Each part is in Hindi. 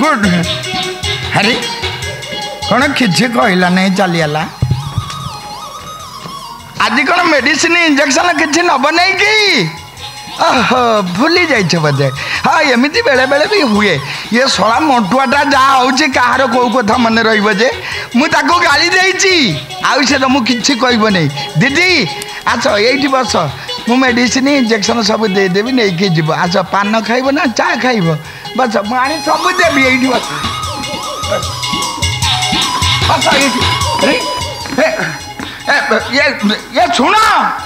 गुड अरे कौन किसी कहला नहीं चलीगला आज कौन मेडिसिन इंजेक्शन किसी नब नहीं कि ओहो भूली जाइए बोधे हाँ एमती बेले बेले भी हुए ये शला मंटुआटा जहाँ हो कहार कौ कथा मन रे मुझे गाली देती आउ तो मुझे कह नहीं दीदी आस ये बस मु मेडिसिन इंजेक्शन सब देदेवि नहीं कि जीव आस पान खाइब ना चा खाइब बस मुझे सब देवी ये बस ये सुन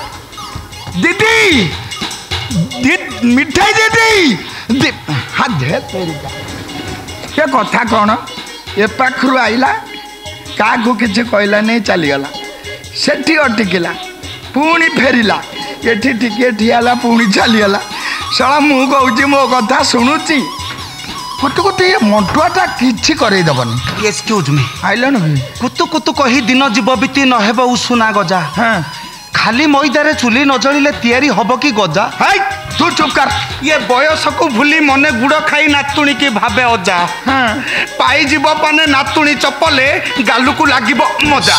दीदी मिठाई दीदी हाँ दे तेरिका ये कथा कौन ए पाखु आइला क्या किसी कहला नहीं चलीगला सेठी अटिकला पुणी फेरला ये टिके ठियाला पुणी चलीगला साला मु कहूँ मो कथा शुणुची गोटे गोटे मंटुआटा किसी करदेवनी एक्सक्यूज मी आइलन कुतु कुतु कही दिन जीव बीती नहेब उषुना गजा हाँ खाली मैदारे चुली न जलिले तैयारी हब कि गजा है तू चुप कर ये बयस को भूली मने गुड़ खाई नातुणी की भावे अजा हाँ पाई जीव पाने नातुणी चपले गालू को लागिब मजा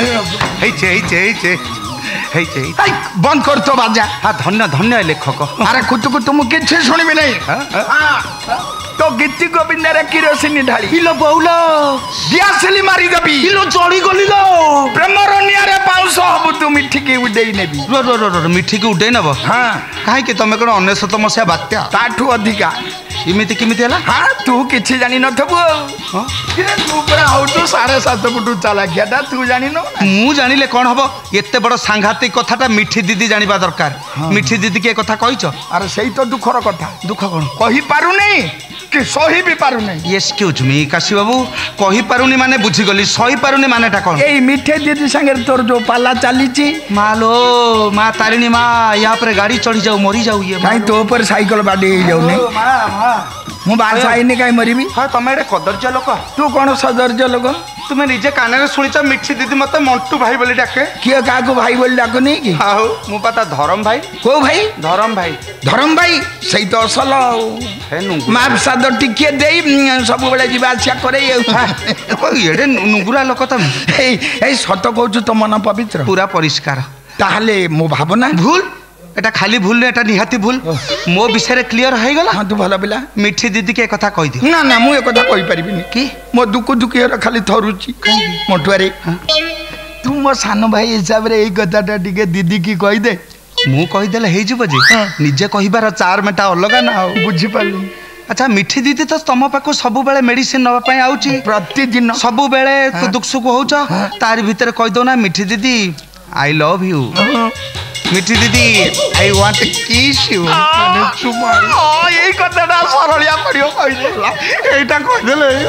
बंद कर तो बाजा हाँ धन्य धन्य लेखक अरे कुतु कुतु मु किसी शुणबी नहीं तो गीति गोविंद किरोसिनी ढाली इलो बहुलो दियासली मारी देबी इलो चढ़ी गली लो प्रेमर नियारे पाउस हबु तू मिठी की उडेई नेबी रो मिठी की उडेई नब हाँ काहे कि तमे कोन 19 मसिया बात्या ताठू अधिका इमिति किमिति हला हाँ तू किछि जानि नथबु किरे तू पूरा हो तो 7.5 फुट चालाकियाटा तू जानि न मु जानिले कोन हबो एते बड़ सांघातिक कथाटा मिठी दीदी जानिबा दरकार मिठी दीदी के कथा कहिछ अरे सेही तो दुखर कथा दुख कोन कहि पारु नहीं कि सही भी पारु नहीं एक्सक्यूज मी काशी बाबू कहि पारुनी माने बुझी गली सही पारुनी माने टा कोन एई मिठे दीदी संगे तोर जो पाला चालीची मालो माँ तारिणी माँ यहाँ पर गाड़ी चढ़ी जाऊ मरी जाऊ ये कहीं तो ऊपर साइकिल बाड़ी जाऊ नहीं मु बास आईनी कहीं मरबी हाँ तुम एडे कदर्य लोक तू कौन सदर्य लोक तुम्हें निजे कान शुणीच मिठी दीदी मत मंटू भाई बोली डाके किए क्या भाई बोली डाक नहीं कि हाँ मु पता धरम भाई को भाई धरम भाई सही तो असल माँ साद टिके दे सब बेले जीवा आसिया करे एडे नुगुरा लोक तुम सत कहूँ तो मन पवित्र पूरा परिष्कार ताहले मो भावना भूल एटा खाली भूल एटा निहाती भूल मो विषय क्लियर हो गला हाँ तू भल पिला मिठी दीदी के कथा कहि दि ना ना मु ए कथा कहि परिबिनी कि मो दुख दुखी खाली थरुची मोटुआरे तू मो सान भाई हिसाब रे ए कथाटा टिके दीदी की कहि दे मु कहि देले हे जिवो जे निजे कहिबार चार मेटा अलगा ना बुझी पालु अच्छा मिठी दीदी तो तुम पाखु सब बेले मेडिसिन नवा पई आउची प्रतिदिन सब बेले दुख सुख होउछ तार भीतर कहि दो ना मिठी दीदी आई लव यू मिठी दीदी I want to kiss you माने चुमा यही कथाटा सरलिया पड़ियो कहिदेला एटा कहिदेले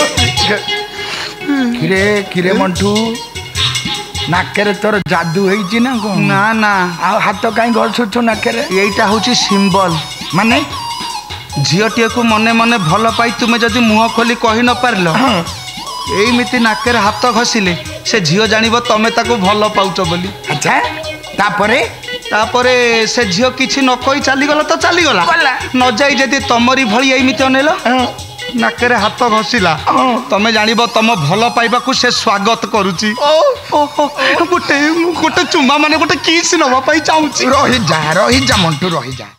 किरे किरे मंटू नाकेरे तोर जादू होईची ना को ना ना आ हाथ काई घसुछु नाकेरे एटा होची सिंबल माने झियोटिए को मने मने भल पाई तुमे जदि मुह खोली कहि न पारलो एमिति नाकेरे हाथ घसिले से झियो जानिबो तमे ताको भल पाउछ बोली अच्छा तापरे से झियो किछि न कहि चली गला तो चली गला न जाई जदि तमरी भली एमिति अनेलो नाकेरे हाथ घसिला तमे जानिबो तम भल पाइबा को से स्वागत करूची गोटे चुमा माने गोटे किस नवा पाई चाहूची रही जा मंटू रही जा।